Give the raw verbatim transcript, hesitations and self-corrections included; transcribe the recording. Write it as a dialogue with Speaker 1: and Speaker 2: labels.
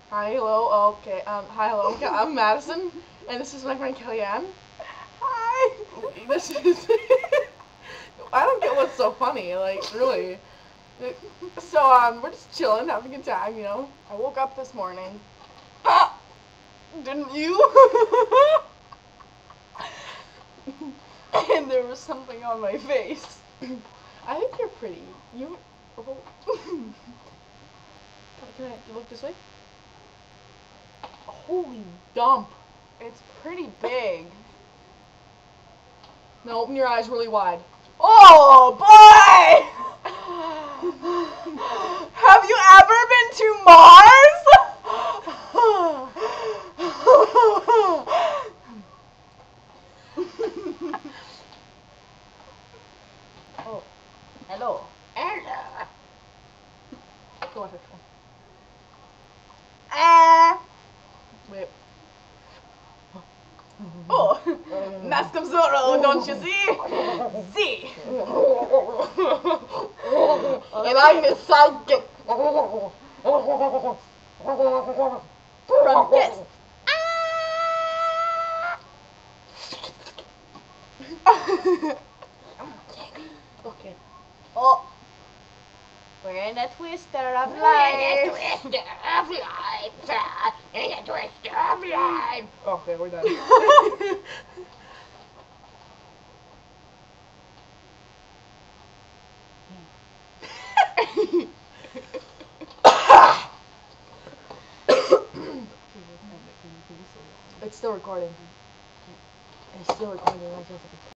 Speaker 1: Hi, hello. Okay. Um. Hi, hello. Okay, I'm Madison, and this is my friend Kellyanne. Hi. This is. I don't get what's so funny. Like, really. So um, we're just chilling, having a good time. You know. I woke up this morning. Ah! Didn't you? And there was something on my face. I think you're pretty. You. Oh. Can I look this way? Holy dump. It's pretty big. Now open your eyes really wide. Oh boy! Have you ever been to Mars? Oh, hello. Hello. Go on, go on. Ah. Wait. Oh, Mask of Zorro, don't you see? See. And I'm his sidekick. From Kiss. Okay. Oh. We're in a twister of life. In a twister of life. In a twister of life. Okay, we're done. It's still recording. It's still recording.